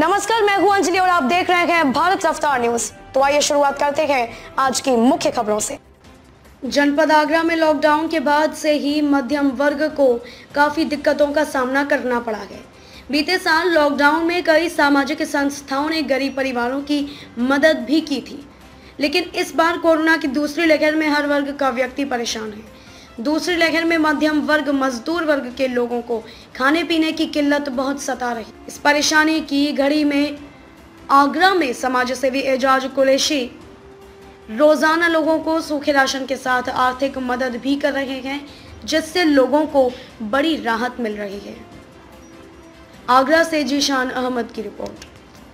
नमस्कार, मैं हूं अंजलि और आप देख रहे हैं भारत रफ्तार न्यूज। तो आइए शुरुआत करते हैं आज की मुख्य खबरों से। जनपद आगरा में लॉकडाउन के बाद से ही मध्यम वर्ग को काफी दिक्कतों का सामना करना पड़ा है। बीते साल लॉकडाउन में कई सामाजिक संस्थाओं ने गरीब परिवारों की मदद भी की थी, लेकिन इस बार कोरोना की दूसरी लहर में हर वर्ग का व्यक्ति परेशान है। दूसरी लहर में मध्यम वर्ग, मजदूर वर्ग के लोगों को खाने पीने की किल्लत बहुत सता रही। इस परेशानी की घड़ी में आगरा में समाजसेवी एजाज कुरैशी रोजाना लोगों को सूखे राशन के साथ आर्थिक मदद भी कर रहे हैं, जिससे लोगों को बड़ी राहत मिल रही है। आगरा से जीशान अहमद की रिपोर्ट।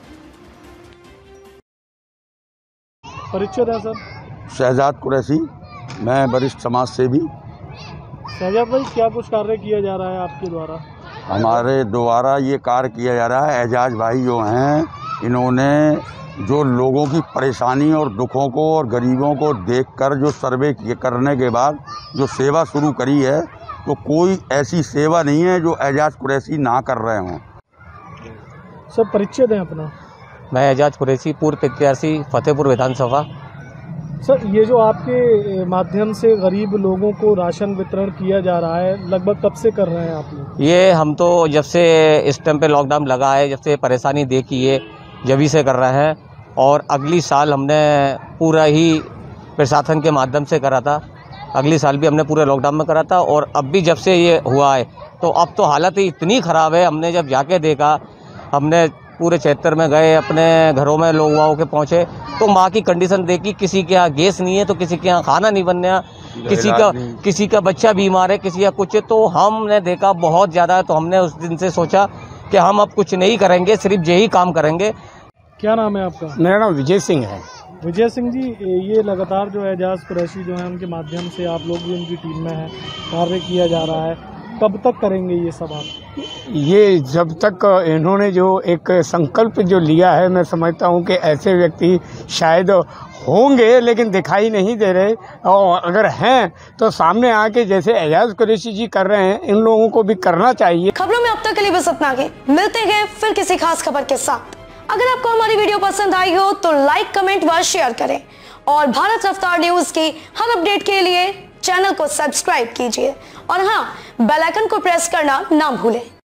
परिचय है सर। शहजाद कुरैशी, मैं वरिष्ठ समाज सेवी। शहजाद भाई, क्या कुछ कार्य किया जा रहा है आपके द्वारा? हमारे द्वारा ये कार्य किया जा रहा है। एजाज भाई जो हैं, इन्होंने जो लोगों की परेशानी और दुखों को और गरीबों को देखकर जो सर्वे करने के बाद जो सेवा शुरू करी है, तो कोई ऐसी सेवा नहीं है जो एजाज कुरैशी ना कर रहे हों। सर, परिचय दें अपना। मैं एजाज कुरैशी, पूर्व प्रत्याशी फतेहपुर विधानसभा। सर, ये जो आपके माध्यम से गरीब लोगों को राशन वितरण किया जा रहा है, लगभग कब से कर रहे हैं आप लोग? ये हम तो जब से इस टाइम पे लॉकडाउन लगा है, जब से परेशानी देखी है, जब ही से कर रहे हैं। और अगली साल हमने पूरा ही प्रशासन के माध्यम से करा था। अगली साल भी हमने पूरे लॉकडाउन में करा था। और अब भी जब से ये हुआ है, तो अब तो हालत ही इतनी ख़राब है। हमने जब जाके देखा, हमने पूरे क्षेत्र में गए, अपने घरों में लोग के पहुँचे, तो माँ की कंडीशन देखी। किसी के यहाँ गैस नहीं है, तो किसी के यहाँ खाना नहीं बनना, किसी का बच्चा बीमार है, किसी का कुछ है। तो हमने देखा बहुत ज़्यादा। तो हमने उस दिन से सोचा कि हम अब कुछ नहीं करेंगे, सिर्फ यही काम करेंगे। क्या नाम है आपका? मेरा नाम विजय सिंह है। विजय सिंह जी, ये लगातार जो एजाज कुरैशी जो है, उनके माध्यम से आप लोग भी उनकी टीम में हैं, कार्य किया जा रहा है। कब तक करेंगे ये सब आप? ये जब तक इन्होंने जो एक संकल्प जो लिया है, मैं समझता हूँ कि ऐसे व्यक्ति शायद होंगे, लेकिन दिखाई नहीं दे रहे। और अगर हैं तो सामने आके जैसे एजाज कुरैशी जी कर रहे हैं, इन लोगों को भी करना चाहिए। खबरों में अब तक के लिए बस इतना ही। मिलते हैं फिर किसी खास खबर के साथ। अगर आपको हमारी वीडियो पसंद आई हो तो लाइक, कमेंट व शेयर करें। और भारत रफ्तार न्यूज की हर अपडेट के लिए चैनल को सब्सक्राइब कीजिए। और हाँ, बेल आइकन को प्रेस करना ना भूलें।